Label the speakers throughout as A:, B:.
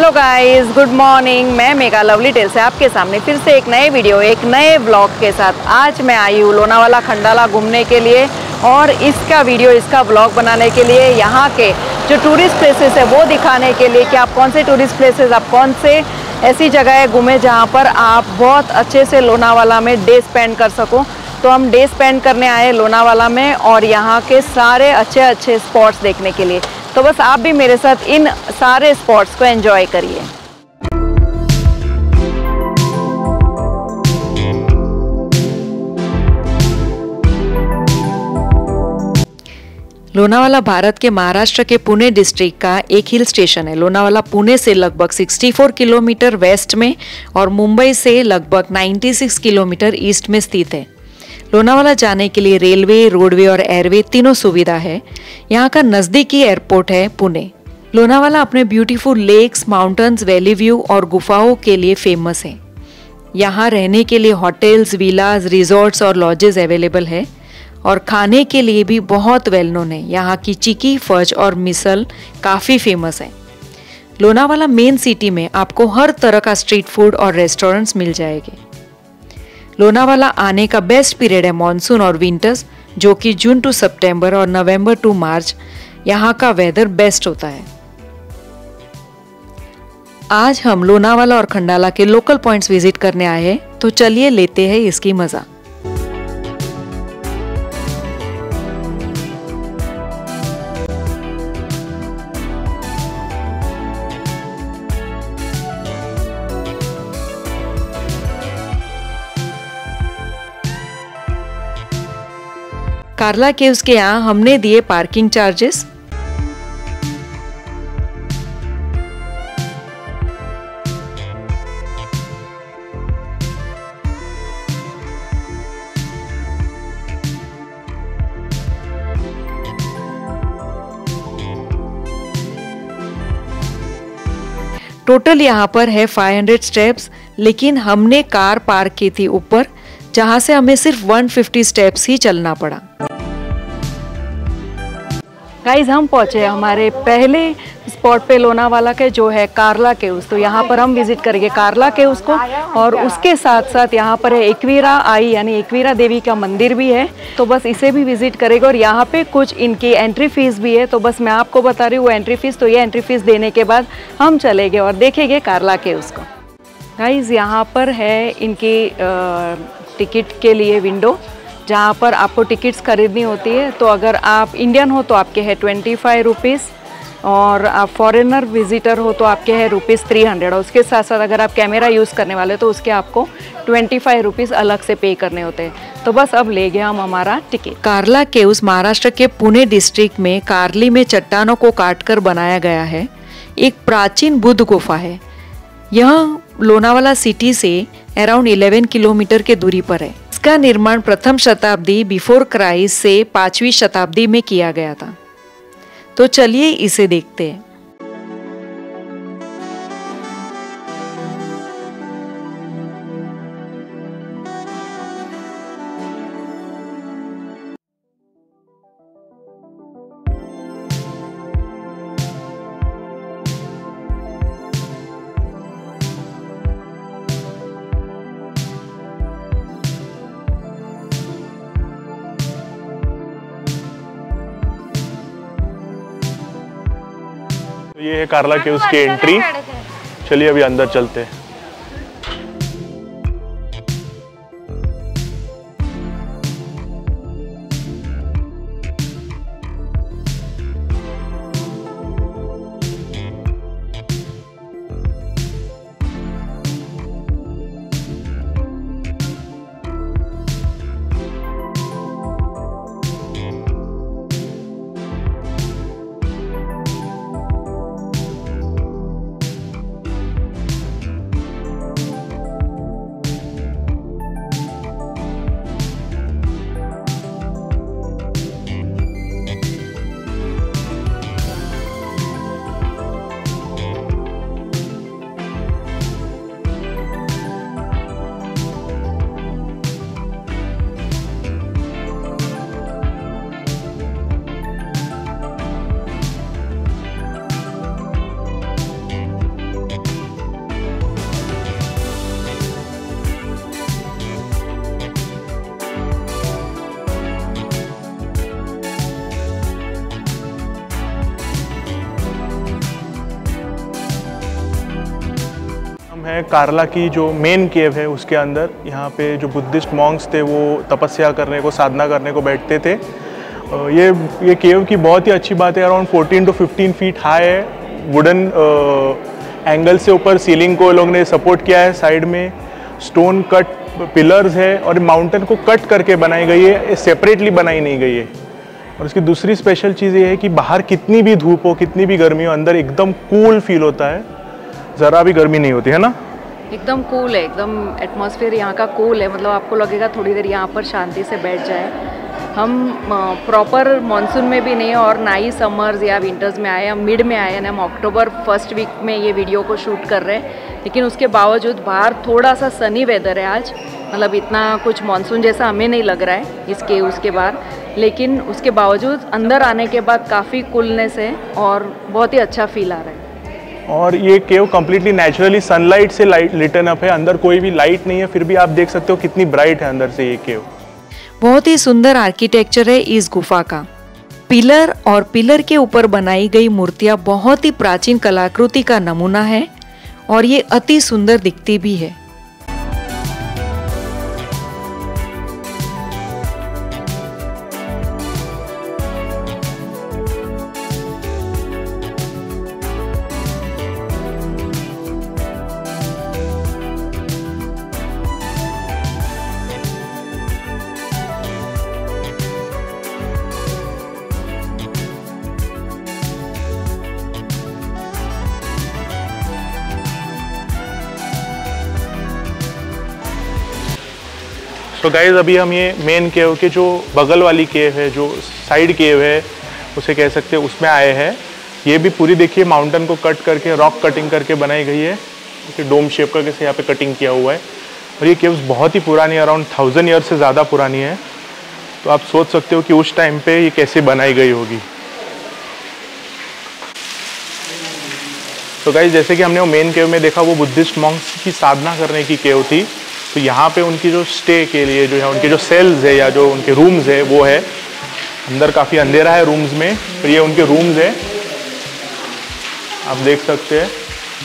A: Hello guys, good morning. मैं मेगा लवली टेल से आपके सामने फिर से एक नए वीडियो, एक नए ब्लॉग के साथ आज मैं आई हूँ लोनावाला खंडाला घूमने के लिए। और इसका वीडियो, इसका ब्लॉग बनाने के लिए यहाँ के जो टूरिस्ट प्लेसेस है वो दिखाने के लिए कि आप कौन से टूरिस्ट प्लेसेस, आप कौन से ऐसी जगह घूमे जहाँ पर आप बहुत अच्छे से लोनावाला में डे स्पेंड कर सको। तो हम डे स्पेंड करने आए लोनावाला में और यहाँ के सारे अच्छे अच्छे स्पॉट्स देखने के लिए। तो बस आप भी मेरे साथ इन सारे स्पॉट्स को एंजॉय करिए। लोनावाला भारत के महाराष्ट्र के पुणे डिस्ट्रिक्ट का एक हिल स्टेशन है। लोनावाला पुणे से लगभग 64 किलोमीटर वेस्ट में और मुंबई से लगभग 96 किलोमीटर ईस्ट में स्थित है। लोनावाला जाने के लिए रेलवे, रोडवे और एयरवे तीनों सुविधा है। यहाँ का नज़दीकी एयरपोर्ट है पुणे। लोनावाला अपने beautiful lakes, mountains, valley view और गुफाओं के लिए फेमस है। यहाँ रहने के लिए होटल्स, विलाज, रिजॉर्ट्स और लॉजेस अवेलेबल है और खाने के लिए भी बहुत वेल नोन है। यहाँ की चिकी, फज और मिसल काफ़ी फेमस है। लोनावाला मेन सिटी में आपको हर तरह का स्ट्रीट फूड और रेस्टोरेंट्स मिल जाएंगे। लोनावाला आने का बेस्ट पीरियड है मॉनसून और विंटर्स, जो कि जून टू सितंबर और नवंबर टू मार्च। यहाँ का वेदर बेस्ट होता है। आज हम लोनावाला और खंडाला के लोकल पॉइंट्स विजिट करने आए हैं, तो चलिए लेते हैं इसकी मजा। कार्ला केव्स के यहाँ हमने दिए पार्किंग चार्जेस। टोटल यहाँ पर है 500 स्टेप्स, लेकिन हमने कार पार्क की थी ऊपर, जहाँ से हमें सिर्फ 150 स्टेप्स ही चलना पड़ा। गाइज, हम पहुँचे हमारे पहले स्पॉट पे लोनावाला के, जो है कार्ला केव्स। तो यहाँ पर हम विजिट करेंगे कार्ला केव्स को और उसके साथ साथ यहाँ पर है एकवीरा आई, यानी एकवीरा देवी का मंदिर भी है। तो बस इसे भी विजिट करेंगे और यहाँ पे कुछ इनकी एंट्री फीस भी है। तो बस मैं आपको बता रही हूँ वो एंट्री फीस। तो ये एंट्री फीस देने के बाद हम चलेंगे और देखेंगे कार्ला केव्स को। गाइज, यहाँ पर है इनकी टिकट के लिए विंडो, जहाँ पर आपको टिकट्स खरीदनी होती है। तो अगर आप इंडियन हो तो आपके है 25 रुपीज़ और आप फॉरेनर विजिटर हो तो आपके है ₹300। और उसके साथ साथ अगर आप कैमरा यूज़ करने वाले तो उसके आपको 25 रुपीज़ अलग से पे करने होते हैं। तो बस अब ले गए हम हमारा टिकट। कार्ला केव्स महाराष्ट्र के पुणे डिस्ट्रिक्ट में कार्ली में चट्टानों को काटकर बनाया गया है। एक प्राचीन बुद्ध गुफा है। यह लोनावाला सिटी से अराउंड 11 किलोमीटर के दूरी पर है। इसका निर्माण प्रथम शताब्दी बिफोर क्राइस्ट से 5वीं शताब्दी में किया गया था। तो चलिए इसे देखते हैं।
B: ये है कार्ला केव्स की एंट्री। चलिए अभी अंदर चलते हैं। हैं कार्ला की जो मेन केव है उसके अंदर। यहाँ पे जो बुद्धिस्ट मॉन्क्स थे वो तपस्या करने को, साधना करने को बैठते थे। ये केव की बहुत ही अच्छी बात है, अराउंड 14 to 15 फीट हाई है। वुडन एंगल से ऊपर सीलिंग को लोग ने सपोर्ट किया है, साइड में स्टोन कट पिलर्स है और माउंटेन को कट करके बनाई गई है, सेपरेटली बनाई नहीं गई है। और इसकी दूसरी स्पेशल चीज़ ये है कि बाहर कितनी भी धूप हो, कितनी भी गर्मी हो, अंदर एकदम कूल फील होता है, ज़रा भी गर्मी नहीं होती है ना।
A: एकदम कूल है, एकदम एटमॉस्फेयर यहाँ का कूल है। मतलब आपको लगेगा थोड़ी देर यहाँ पर शांति से बैठ जाए। हम प्रॉपर मानसून में भी नहीं और ना ही समर्स या विंटर्स में आए, हम मिड में आए हैं। हम अक्टूबर फर्स्ट वीक में ये वीडियो को शूट कर रहे हैं, लेकिन उसके बावजूद बाहर थोड़ा सा सनी वेदर है आज। मतलब इतना कुछ मानसून जैसा हमें नहीं लग रहा है इसके उसके बाहर, लेकिन उसके बावजूद अंदर आने के बाद काफ़ी कूलनेस है और बहुत ही अच्छा फील आ रहा है।
B: और ये केव कम्प्लीटली नेचुरली सनलाइट से लिटन अप है। अंदर कोई भी लाइट नहीं है, फिर भी आप देख सकते हो कितनी ब्राइट है अंदर से ये केव।
A: बहुत ही सुंदर आर्किटेक्चर है इस गुफा का। पिलर और पिलर के ऊपर बनाई गई मूर्तियां बहुत ही प्राचीन कलाकृति का नमूना है और ये अति सुंदर दिखती भी है।
B: तो गाइज अभी हम ये मेन केव के जो बगल वाली केव है, जो साइड केव है उसे कह सकते हैं, उसमें आए हैं। ये भी पूरी देखिए माउंटेन को कट करके, रॉक कटिंग करके बनाई गई है। डोम शेप का कैसे यहाँ पे कटिंग किया हुआ है। और ये केव्स बहुत ही पुरानी, अराउंड 1000 ईयर से ज़्यादा पुरानी है। तो आप सोच सकते हो कि उस टाइम पे ये कैसे बनाई गई होगी। तो गाइज जैसे कि हमने वो मेन केव में देखा, वो बुद्धिस्ट मॉन्क्स की साधना करने की केव थी। तो यहाँ पे उनकी जो स्टे के लिए जो है, उनके जो सेल्स है या जो उनके रूम्स है वो है। अंदर काफ़ी अंधेरा है रूम्स में, फिर ये उनके रूम्स है, आप देख सकते हैं।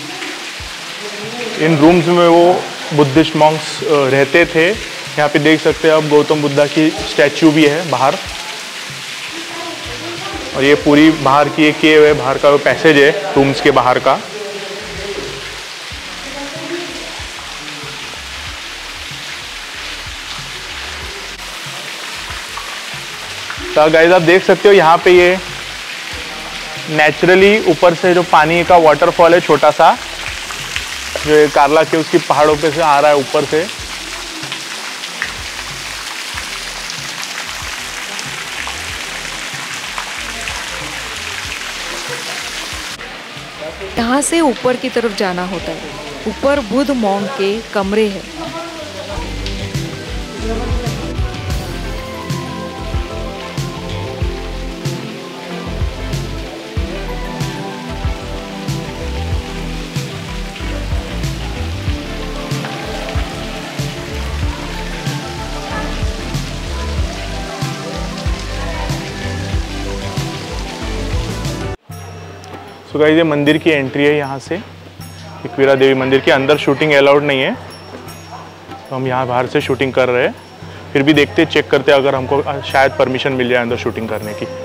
B: इन रूम्स में वो बुद्धिस्ट मॉन्क्स रहते थे। यहाँ पे देख सकते हैं आप गौतम बुद्धा की स्टैचू भी है बाहर। और ये पूरी बाहर की एक केव है, बाहर का वो पैसेज है रूम्स के बाहर का। तो गाइस आप देख सकते हो यहाँ पे ये नेचुरली ऊपर से जो पानी का वाटरफॉल है छोटा सा, जो ये कार्ला के उसकी पहाड़ों पे से आ रहा है ऊपर से।
A: यहाँ से ऊपर की तरफ जाना होता है। ऊपर बुद्ध मॉन्क के कमरे हैं।
B: तो गाइस ये मंदिर की एंट्री है यहाँ से, एकवीरा देवी मंदिर के अंदर शूटिंग अलाउड नहीं है, तो हम यहाँ बाहर से शूटिंग कर रहे हैं। फिर भी देखते चेक करते अगर हमको शायद परमिशन मिल जाए अंदर शूटिंग करने की।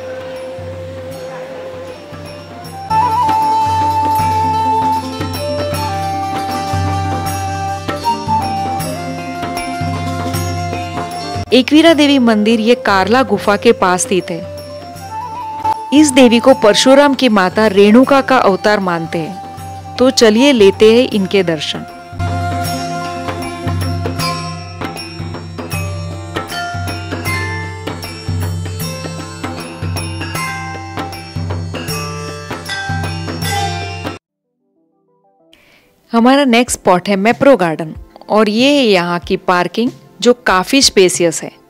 A: एकवीरा देवी मंदिर ये कार्ला गुफा के पास स्थित है। इस देवी को परशुराम की माता रेणुका का अवतार मानते हैं। तो चलिए लेते हैं इनके दर्शन। हमारा नेक्स्ट स्पॉट है मैप्रो गार्डन और ये है यहाँ की पार्किंग जो काफी स्पेसियस है।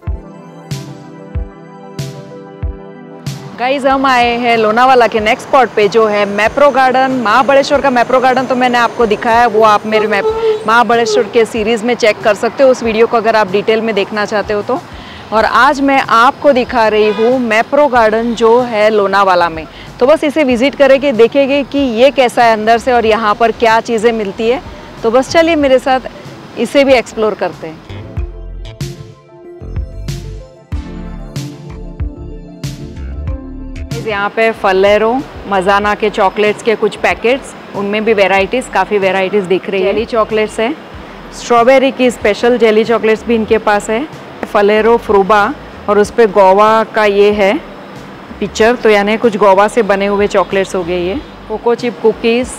A: गाइज हम आए हैं लोनावाला के नेक्स्ट स्पॉट पे जो है मैप्रो गार्डन। महाबलेश्वर का मैप्रो गार्डन तो मैंने आपको दिखाया, वो आप मेरे महाबलेश्वर के सीरीज़ में चेक कर सकते हो उस वीडियो को अगर आप डिटेल में देखना चाहते हो तो। और आज मैं आपको दिखा रही हूँ मैप्रो गार्डन जो है लोनावाला में। तो बस इसे विजिट करेंगे, देखेंगे कि ये कैसा है अंदर से और यहाँ पर क्या चीज़ें मिलती है। तो बस चलिए मेरे साथ इसे भी एक्सप्लोर करते हैं। यहाँ पे फलेरो मजाना के चॉकलेट्स के कुछ पैकेट्स, उनमें भी वेराइटीज़, काफ़ी वेराइटीज़ दिख रही है। जेली चॉकलेट्स है, स्ट्रॉबेरी की स्पेशल जेली चॉकलेट्स भी इनके पास है। फलेरो फ्रूबा और उस पर गोवा का ये है पिक्चर, तो यानी कुछ गोवा से बने हुए चॉकलेट्स हो गए ये। कोको चिप कुकीज़,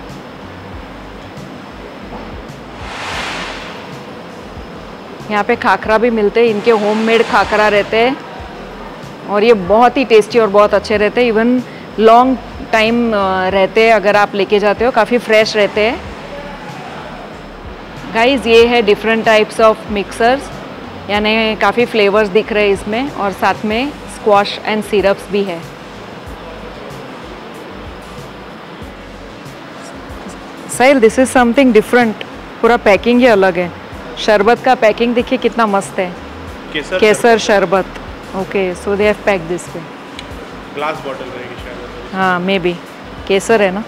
A: यहाँ पे खाखरा भी मिलते हैं, इनके होममेड खाखरा रहते हैं और ये बहुत ही टेस्टी और बहुत अच्छे रहते हैं। इवन लॉन्ग टाइम रहते हैं, अगर आप लेके जाते हो काफ़ी फ्रेश रहते हैं। गाइस ये है डिफरेंट टाइप्स ऑफ मिक्सर्स, यानी काफ़ी फ्लेवर्स दिख रहे हैं इसमें, और साथ में स्क्वाश एंड सिरप्स भी है। Sahil, this is something different, पूरा पैकिंग ही अलग है। शरबत का पैकिंग देखिए कितना मस्त है, केसर शरबत। Okay, so they have packed this way.
B: Glass bottle रहेगी शायद।
A: हाँ, मे बी केसर है ना।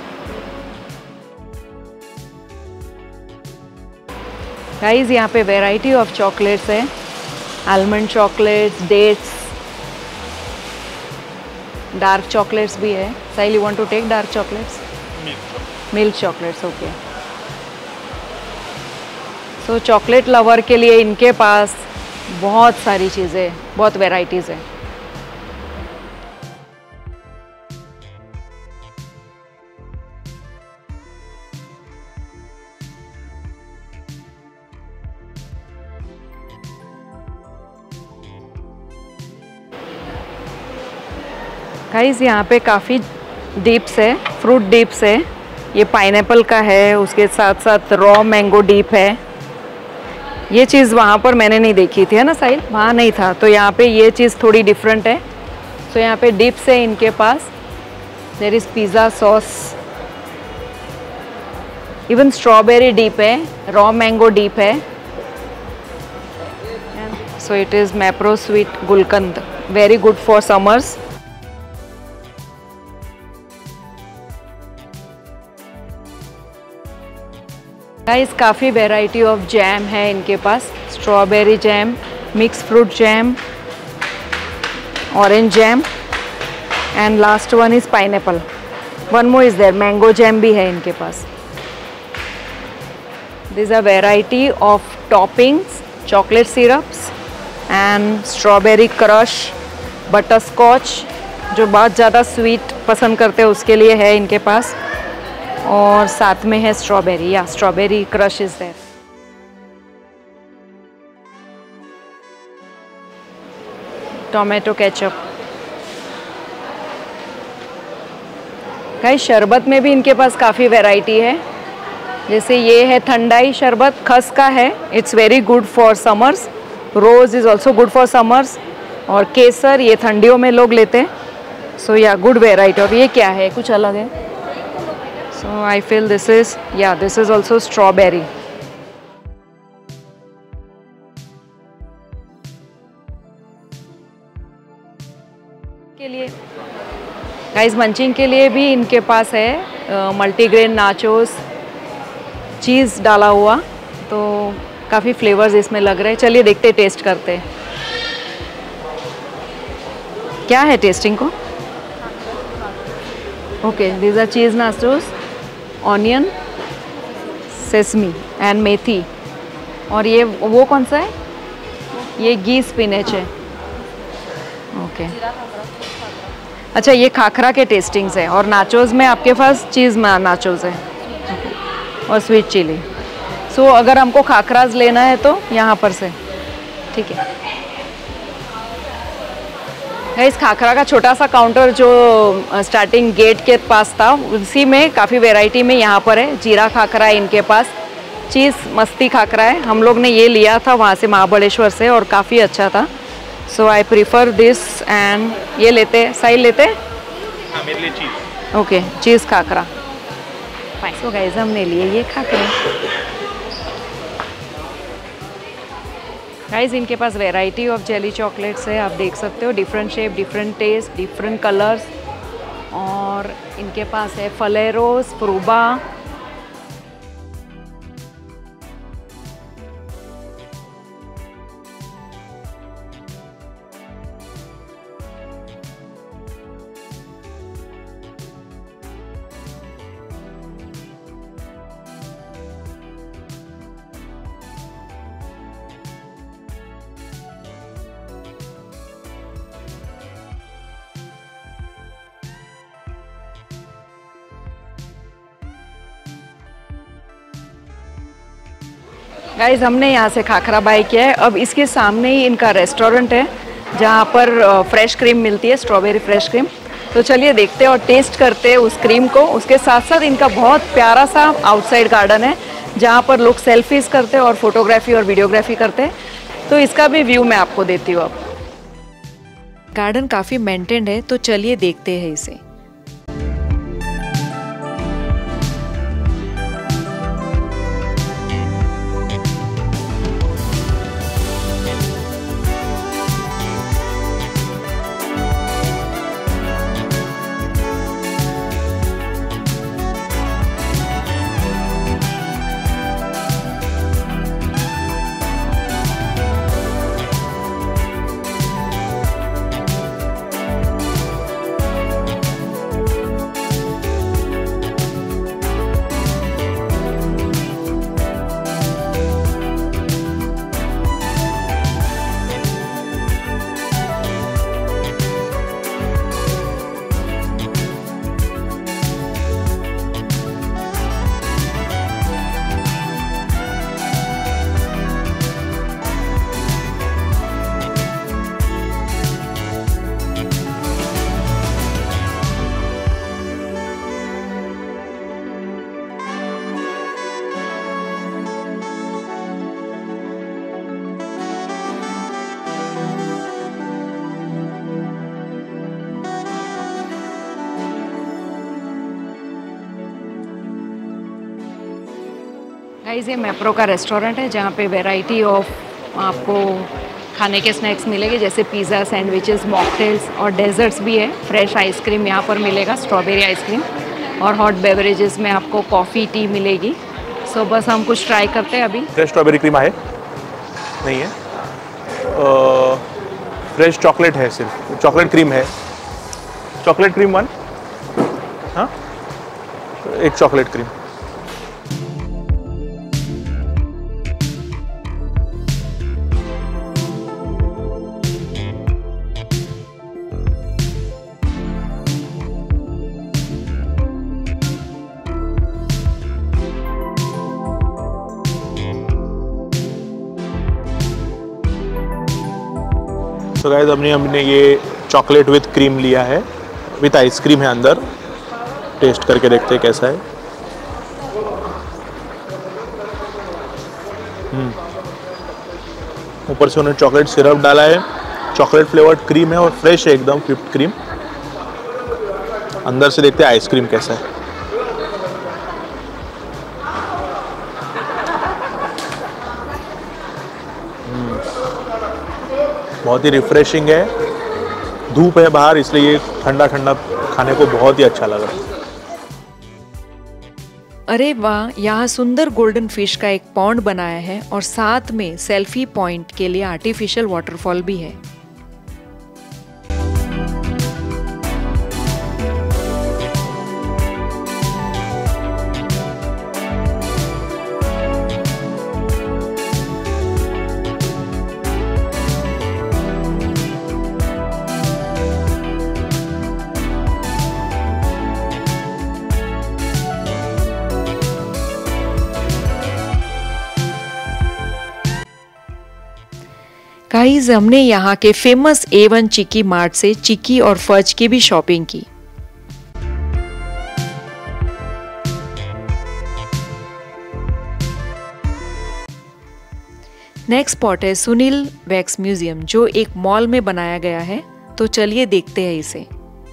A: गाइस यहाँ पे वैरायटी ऑफ चॉकलेट्स है, almond chocolates, dates, dark chocolates भी है। Sahil, you want to take dark chocolates? Milk chocolates, okay. So chocolate lover के लिए इनके पास बहुत सारी चीज़ें, बहुत वैराइटीज़ है। गाइस यहाँ पे काफ़ी डिप्स है, फ्रूट डिप्स है। ये पाइनएप्पल का है, उसके साथ साथ रॉ मैंगो डिप है। ये चीज़ वहाँ पर मैंने नहीं देखी थी, है ना साहिल? वहाँ नहीं था, तो यहाँ पे ये चीज़ थोड़ी डिफरेंट है। सो यहाँ पे डिप्स है इनके पास। There is pizza sauce, even strawberry dip है, रॉ मैंगो डिप है। So it is Mapro sweet gulkand, very good for summers. Guys काफ़ी वैरायटी ऑफ जैम है इनके पास, strawberry jam, mix fruit jam, orange jam, and last one is pineapple. One more is there, mango jam भी है इनके पास। This are variety of toppings, chocolate syrups and strawberry crush, butterscotch, जो बहुत ज़्यादा स्वीट पसंद करते हैं उसके लिए है इनके पास, और साथ में है स्ट्रॉबेरी, या strawberry crush is there. Tomato ketchup. Guys शरबत में भी इनके पास काफ़ी वैरायटी है, जैसे ये है ठंडाई शरबत, खस का है, it's very good for summers. Rose is also good for summers. और केसर, ये ठंडियों में लोग लेते हैं। सो या गुड वेराइटी। और ये क्या है, कुछ अलग है। So I feel this is, yeah, this is also strawberry. के लिए गाइस मंचिंग के लिए भी इनके पास है मल्टीग्रेन नाचोस, चीज़ डाला हुआ, तो काफ़ी फ्लेवर्स इसमें लग रहे हैं। चलिए देखते, टेस्ट करते हैं क्या है टेस्टिंग को। Okay, these are cheese nachos, onion, sesame and methi. और ये वो कौन सा है? ये घी स्पिनच है। ओके, अच्छा ये खाखरा के टेस्टिंग्स है। और नाचोस में आपके पास चीज़ नाचोस है और स्वीट चिली। सो अगर हमको खाखराज लेना है तो यहाँ पर से, ठीक है। इस खाखरा का छोटा सा काउंटर जो स्टार्टिंग गेट के पास था, उसी में काफ़ी वैरायटी में यहाँ पर है। जीरा खाखरा है इनके पास, चीज़ मस्ती खाखरा है। हम लोग ने ये लिया था वहाँ से, महाबलेश्वर से, और काफ़ी अच्छा था। सो आई प्रीफर दिस एंड ये लेते, साहिल लेते।
B: हाँ, मेरे लिए चीज़।
A: Okay, cheese khakhra. सो गाइस हमने लिए ये खाखरे। गाइस इनके पास वैरायटी ऑफ जेली चॉकलेट्स है, आप देख सकते हो, different shape, different taste, different colours. और इनके पास है फलेरोस, फ्रूबा, गाइस हमने यहाँ से खाखरा बाई किया है। अब इसके सामने ही इनका रेस्टोरेंट है जहाँ पर फ्रेश क्रीम मिलती है, स्ट्रॉबेरी फ्रेश क्रीम। तो चलिए देखते हैं और टेस्ट करते हैं उस क्रीम को। उसके साथ साथ इनका बहुत प्यारा सा आउटसाइड गार्डन है जहाँ पर लोग सेल्फीज करते हैं और फोटोग्राफी और वीडियोग्राफी करते हैं। तो इसका भी व्यू मैं आपको देती हूँ। अब गार्डन काफ़ी मेंटेन्ड है, तो चलिए देखते हैं इसे। गाइस ये मैप्रो का रेस्टोरेंट है जहाँ पे वैरायटी ऑफ आपको खाने के स्नैक्स मिलेंगे, जैसे पिज़्ज़ा, सैंडविचेस, मॉकटेल्स और डेजर्ट्स भी है। फ्रेश आइसक्रीम यहाँ पर मिलेगा, स्ट्रॉबेरी आइसक्रीम, और हॉट बेवरेजेस में आपको कॉफ़ी, टी मिलेगी। सो बस हम कुछ ट्राई करते हैं अभी।
B: फ्रेश स्ट्रॉबेरी क्रीम है नहीं है, फ्रेश चॉकलेट है, सिर्फ चॉकलेट क्रीम है। चॉकलेट क्रीम 1, हाँ, एक चॉकलेट क्रीम। तो गाइस हमने ये चॉकलेट विथ क्रीम लिया है, विथ आइसक्रीम है अंदर। टेस्ट करके देखते हैं कैसा है। ऊपर से उन्होंने चॉकलेट सिरप डाला है, चॉकलेट फ्लेवर्ड क्रीम है और फ्रेश है एकदम व्हिप्ड क्रीम। अंदर से देखते हैं आइसक्रीम कैसा है। बहुत ही रिफ्रेशिंग है। धूप है बाहर, इसलिए ये ठंडा ठंडा खाने को बहुत ही अच्छा लगा।
A: अरे वाह, यहाँ सुंदर गोल्डन फिश का एक पॉन्ड बनाया है और साथ में सेल्फी पॉइंट के लिए आर्टिफिशियल वाटरफॉल भी है। गाइस हमने यहाँ के फेमस A1 चिक्की मार्ट से चिक्की और फज की भी शॉपिंग की। नेक्स्ट स्पॉट है सुनील वैक्स म्यूजियम, जो एक मॉल में बनाया गया है। तो चलिए देखते हैं इसे।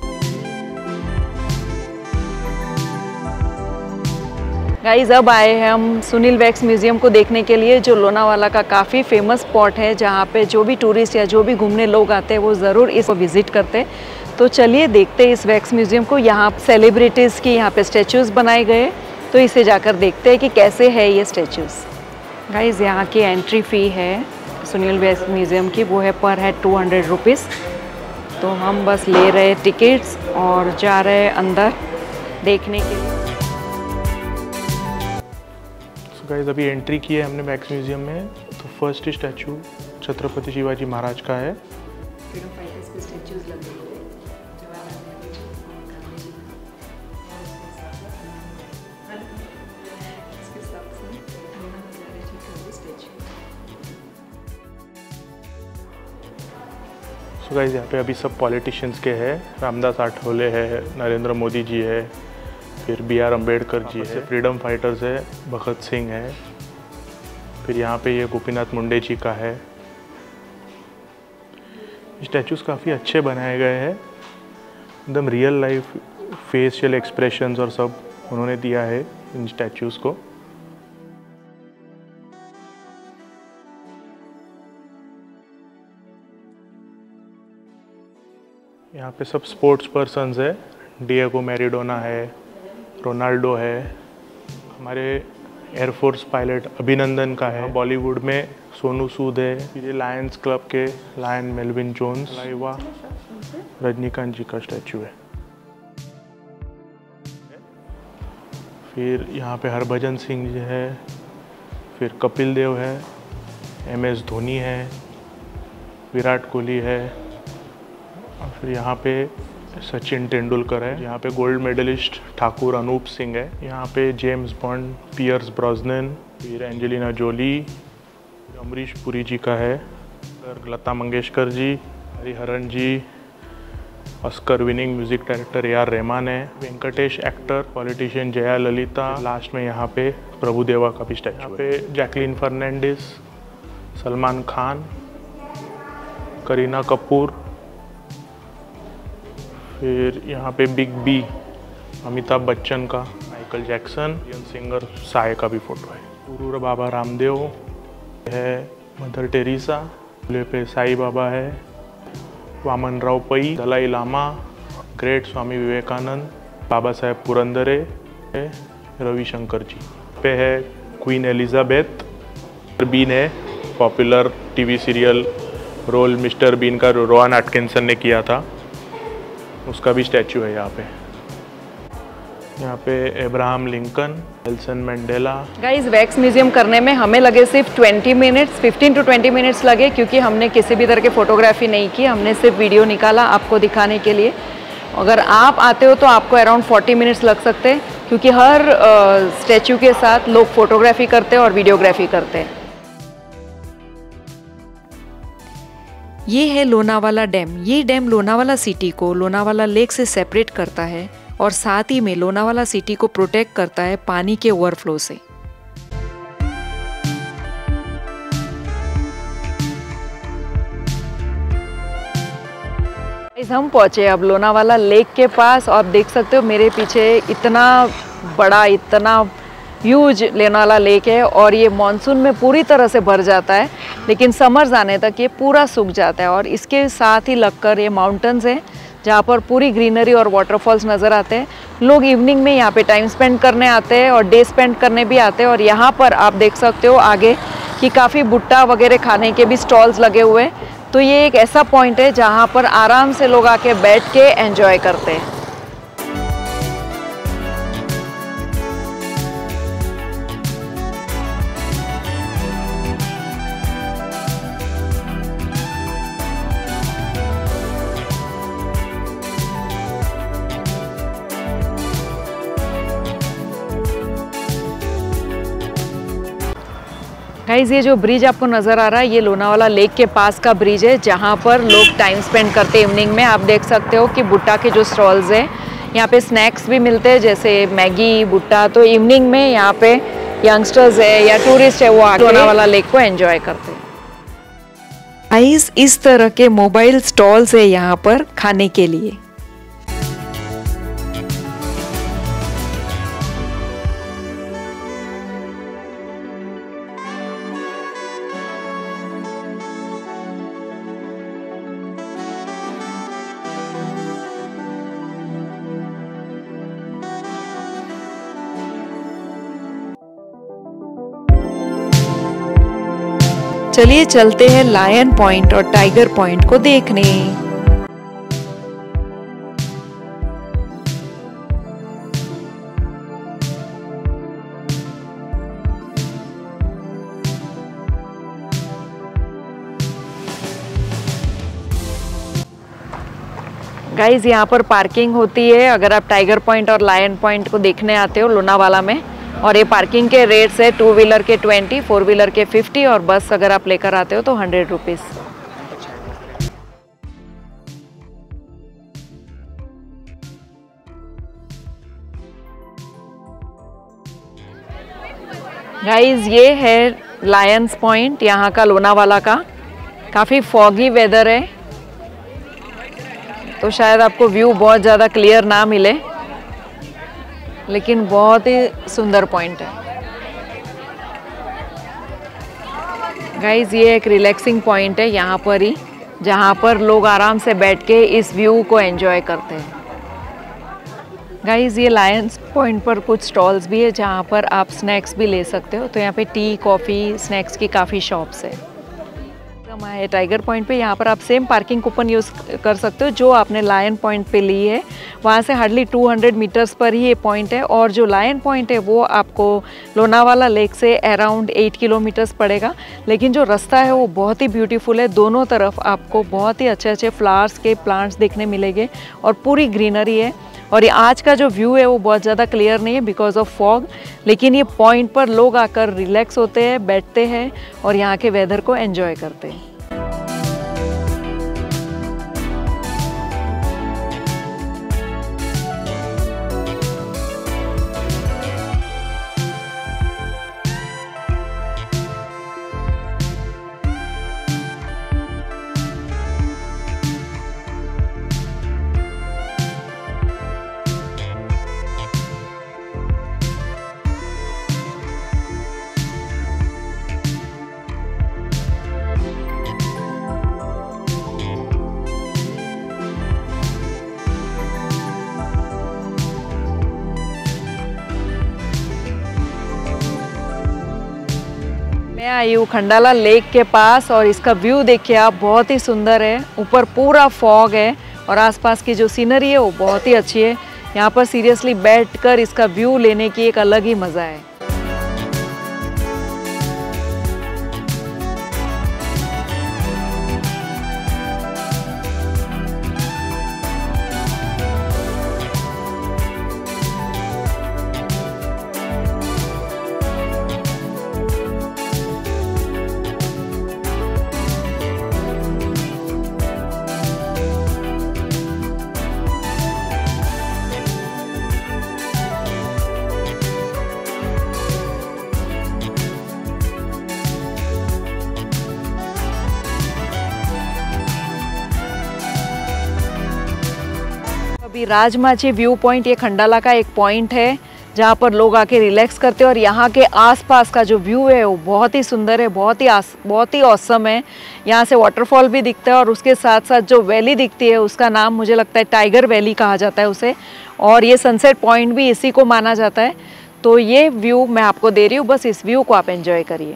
A: गाइस अब आए हैं हम सुनील वैक्स म्यूजियम को देखने के लिए, जो लोनावाला का काफ़ी फेमस स्पॉट है, जहाँ पे जो भी टूरिस्ट या जो भी घूमने लोग आते हैं वो ज़रूर इसको विजिट करते हैं। तो चलिए देखते हैं इस वैक्स म्यूजियम को। यहाँ सेलिब्रिटीज़ की यहाँ पे स्टैचूज़ बनाए गए, तो इसे जाकर देखते हैं कि कैसे है ये स्टैचूज़। गाइस यहाँ की एंट्री फ़ी है सुनील वैक्स म्यूजियम की, वो है पर हेड 200 रुपीज़। तो हम बस ले रहे टिकट्स और जा रहे अंदर देखने के लिए।
B: गाइस अभी एंट्री की है हमने वैक्स म्यूजियम में। तो फर्स्ट स्टैचू छत्रपति शिवाजी महाराज का है। तो गाइस यहाँ पे अभी सब पॉलिटिशियंस के हैं, रामदास आठवले है, नरेंद्र मोदी जी है, फिर BR अम्बेडकर जी है, फ्रीडम फाइटर्स है, भगत सिंह है, फिर यहाँ पे ये गोपीनाथ मुंडे जी का है। स्टैचूज़ काफ़ी अच्छे बनाए गए हैं, एकदम रियल लाइफ फेशियल एक्सप्रेशंस और सब उन्होंने दिया है इन स्टैचूज़ को। यहाँ पे सब स्पोर्ट्स पर्सन्स है, डिएगो मैराडोना है, रोनाल्डो है, हमारे एयरफोर्स पायलट अभिनंदन का है, बॉलीवुड में सोनू सूद है, फिर ये लायंस क्लब के लायन मेलविन जोन्स, लाइवा रजनीकांत जी का स्टैचू है। फिर यहाँ पे हरभजन सिंह जी है, फिर कपिल देव है, MS धोनी है, विराट कोहली है, और फिर यहाँ पे सचिन तेंदुलकर है। यहाँ पे गोल्ड मेडलिस्ट ठाकुर अनूप सिंह है। यहाँ पे जेम्स बॉन्ड, पियर्स ब्रॉसनन, फिर एंजेलिना जोली, अमरीश पुरी जी का है, Lata Mangeshkar ji, Hariharan ji, Oscar winning music director AR Rahman है, Venkatesh actor, politician Jayalalithaa, last में यहाँ पे प्रभुदेवा का भी स्टैचू है। यहाँ पे जैकलीन फर्नांडिस, सलमान खान, करीना कपूर, फिर यहाँ पे बिग B अमिताभ बच्चन का, माइकल जैक्सन, इंडियन सिंगर साय का भी फोटो है। गुरु बाबा रामदेव है, मदर टेरेसा, पे साई बाबा है, वामन राव पई, दलाई लामा, ग्रेट स्वामी विवेकानंद, बाबा साहेब पुरंदरे है, रविशंकर जी पे है, क्वीन एलिजाबेथ, बीन है, popular TV serial role mister Bean का रोवान एटकिंसन ने किया था, उसका भी स्टैचू है यहाँ पे। यहाँ पे Abraham Lincoln, Nelson Mandela.
A: Guys wax museum करने में हमें लगे सिर्फ 20 मिनट्स, 15 to 20 मिनट्स लगे, क्योंकि हमने किसी भी तरह की फोटोग्राफी नहीं की, हमने सिर्फ वीडियो निकाला आपको दिखाने के लिए। अगर आप आते हो तो आपको अराउंड 40 मिनट्स लग सकते हैं, क्योंकि हर स्टैचू के साथ लोग फोटोग्राफी करते हैं और वीडियोग्राफी करते हैं। ये है लोनावाला डैम। ये डैम लोनावाला सिटी को लोनावाला लेक से सेपरेट करता है और साथ ही में लोनावाला सिटी को प्रोटेक्ट करता है पानी के ओवरफ्लो से। हम पहुंचे अब लोनावाला लेक के पास, और आप देख सकते हो मेरे पीछे इतना बड़ा, इतना ह्यूज लोनावाला लेक है, और ये मॉनसून में पूरी तरह से भर जाता है, लेकिन समर्स आने तक ये पूरा सूख जाता है। और इसके साथ ही लगकर ये माउंटेन्स हैं जहाँ पर पूरी ग्रीनरी और वाटरफॉल्स नज़र आते हैं। लोग इवनिंग में यहाँ पे टाइम स्पेंड करने आते हैं और डे स्पेंड करने भी आते हैं। और यहाँ पर आप देख सकते हो आगे कि काफ़ी भुट्टा वगैरह खाने के भी स्टॉल्स लगे हुए हैं। तो ये एक ऐसा पॉइंट है जहाँ पर आराम से लोग आके बैठ के एंजॉय करते हैं। गाइस ये जो ब्रिज आपको नज़र आ रहा है, ये लोनावाला लेक के पास का ब्रिज है, जहाँ पर लोग टाइम स्पेंड करते हैं इवनिंग में। आप देख सकते हो कि भुट्टा के जो स्टॉल्स हैं, यहाँ पे स्नैक्स भी मिलते हैं जैसे मैगी, भुट्टा। तो इवनिंग में यहाँ पे यंगस्टर्स है या टूरिस्ट है, वो आके लोनावाला लेक को एंजॉय करते हैं। गाइस इस तरह के मोबाइल स्टॉल्स है यहाँ पर खाने के लिए। चलिए चलते हैं लायन पॉइंट और टाइगर पॉइंट को देखने। गाइज यहाँ पर पार्किंग होती है अगर आप टाइगर पॉइंट और लायन पॉइंट को देखने आते हो लोनावाला में। और ये पार्किंग के रेट्स है 2 व्हीलर के 20, 4 व्हीलर के 50 और बस अगर आप लेकर आते हो तो 100 रुपीज़। गाइस ये है लायंस पॉइंट यहाँ का, लोनावाला का। काफ़ी फॉगी वेदर है तो शायद आपको व्यू बहुत ज़्यादा क्लियर ना मिले, लेकिन बहुत ही सुंदर पॉइंट है गाइस। ये एक रिलैक्सिंग पॉइंट है यहाँ पर ही, जहाँ पर लोग आराम से बैठ के इस व्यू को एंजॉय करते हैं। गाइस ये लायंस पॉइंट पर कुछ स्टॉल्स भी है जहाँ पर आप स्नैक्स भी ले सकते हो। तो यहाँ पे टी, कॉफ़ी, स्नैक्स की काफ़ी शॉप्स है। हम आए टाइगर पॉइंट पे, यहाँ पर आप सेम पार्किंग कूपन यूज़ कर सकते हो जो आपने लायन पॉइंट पे ली है। वहाँ से हार्डली 200 मीटर्स पर ही ये पॉइंट है, और जो लायन पॉइंट है वो आपको लोनावाला लेक से अराउंड 8 किलोमीटर्स पड़ेगा। लेकिन जो रास्ता है वो बहुत ही ब्यूटीफुल है, दोनों तरफ आपको बहुत ही अच्छे अच्छे फ्लावर्स के प्लांट्स देखने मिलेंगे और पूरी ग्रीनरी है। और ये आज का जो व्यू है वो बहुत ज़्यादा क्लियर नहीं है बिकॉज ऑफ फॉग, लेकिन ये पॉइंट पर लोग आकर रिलैक्स होते हैं, बैठते हैं और यहाँ के वेदर को एंजॉय करते हैं। मैं आई हूँ खंडाला लेक के पास और इसका व्यू देखिए आप, बहुत ही सुंदर है। ऊपर पूरा फॉग है और आसपास की जो सीनरी है वो बहुत ही अच्छी है। यहाँ पर सीरियसली बैठकर इसका व्यू लेने की एक अलग ही मज़ा है। अभी राजमाची व्यू पॉइंट, ये खंडाला का एक पॉइंट है जहाँ पर लोग आके रिलैक्स करते हैं और यहाँ के आसपास का जो व्यू है वो बहुत ही सुंदर है, बहुत ही ऑसम है। यहाँ से वाटरफॉल भी दिखता है और उसके साथ साथ जो वैली दिखती है उसका नाम मुझे लगता है टाइगर वैली कहा जाता है उसे, और ये सनसेट पॉइंट भी इसी को माना जाता है। तो ये व्यू मैं आपको दे रही हूँ, बस इस व्यू को आप एंजॉय करिए।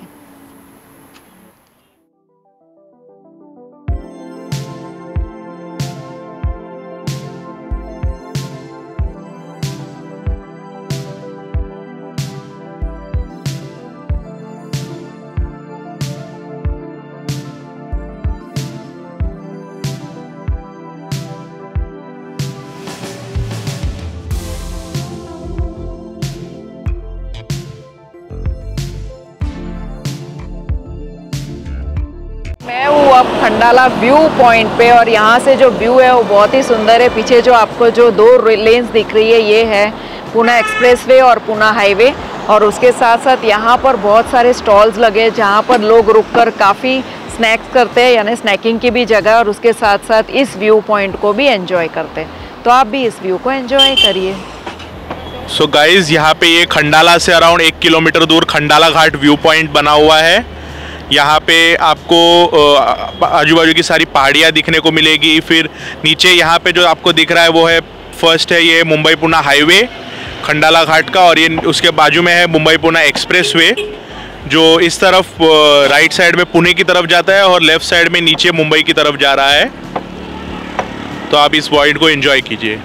A: मैं हूँ अब खंडाला व्यू पॉइंट पे और यहाँ से जो व्यू है वो बहुत ही सुंदर है। पीछे जो आपको जो दो लेन्स दिख रही है ये है पूना एक्सप्रेसवे और पूना हाईवे, और उसके साथ साथ यहाँ पर बहुत सारे स्टॉल्स लगे जहाँ पर लोग रुककर काफ़ी स्नैक्स करते हैं, यानी स्नैकिंग की भी जगह, और उसके साथ साथ इस व्यू पॉइंट को भी एंजॉय करते हैं। तो आप भी इस व्यू को एंजॉय करिए।
B: सो गाइज यहाँ पे ये खंडाला से अराउंड 1 किलोमीटर दूर खंडाला घाट व्यू पॉइंट बना हुआ है। यहाँ पे आपको आजू बाजू की सारी पहाड़ियाँ दिखने को मिलेगी। फिर नीचे यहाँ पे जो आपको दिख रहा है वो है, फर्स्ट है ये मुंबई पुणे हाईवे खंडाला घाट का, और ये उसके बाजू में है मुंबई पुणे एक्सप्रेसवे जो इस तरफ राइट साइड में पुणे की तरफ जाता है और लेफ्ट साइड में नीचे मुंबई की तरफ जा रहा है। तो आप इस पॉइंट को एंजॉय कीजिए।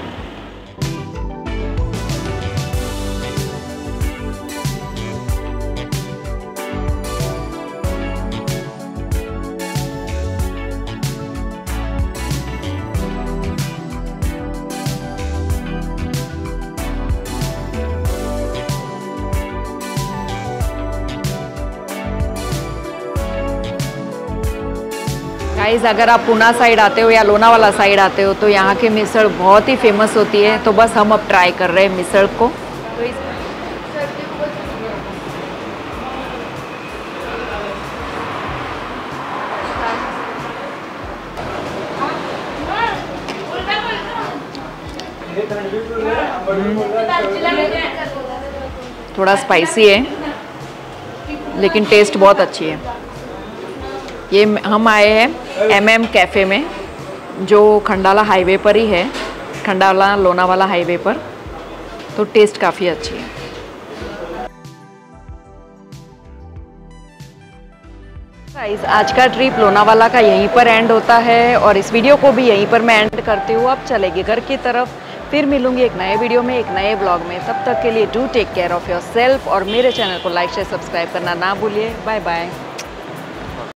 A: गाइस अगर आप पूना साइड आते हो या लोनावाला साइड आते हो तो यहाँ की मिसळ बहुत ही फेमस होती है। तो बस हम अब ट्राई कर रहे हैं मिसळ को। थोड़ा स्पाइसी है लेकिन टेस्ट बहुत अच्छी है। ये हम आए हैं MM कैफ़े में, जो खंडाला हाईवे पर ही है, खंडाला लोनावाला हाईवे पर। तो टेस्ट काफ़ी अच्छी है। गाइस, आज का ट्रिप लोनावाला का यहीं पर एंड होता है और इस वीडियो को भी यहीं पर मैं एंड करती हूँ। अब चलेगी घर की तरफ, फिर मिलूंगी एक नए वीडियो में, एक नए ब्लॉग में। तब तक के लिए do take care of yourself और मेरे चैनल को लाइक शेयर सब्सक्राइब करना ना भूलिए। Bye bye.